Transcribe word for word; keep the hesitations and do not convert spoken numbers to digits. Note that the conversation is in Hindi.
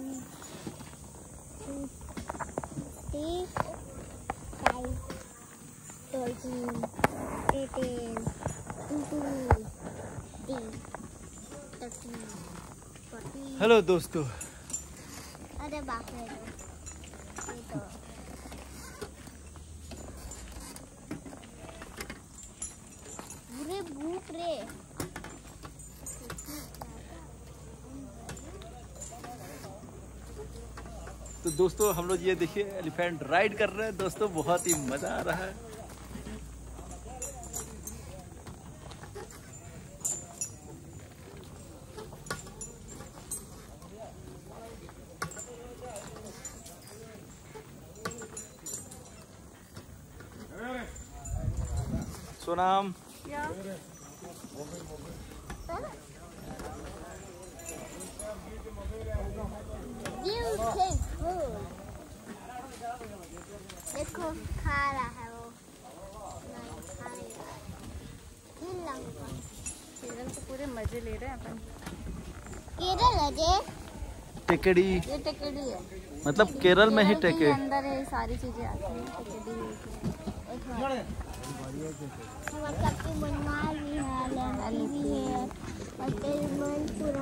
हेलो दोस्तों। अरे बाप रे, बुरे भूख रे। तो दोस्तों हम लोग ये देखिए एलिफेंट राइड कर रहे हैं दोस्तों, बहुत ही मजा आ रहा है। सोनाम देखो खा रहा है वो, नहीं खा रहा है। केरल तो पूरे मजे ले रहे हैं अपन। केरल है जे टेकड़ी, ये टेकड़ी है, मतलब केरल में ही टेके अंदर है सारी चीजें आती हैं। टेकड़ी हमारे मनमाल भी है, भी है।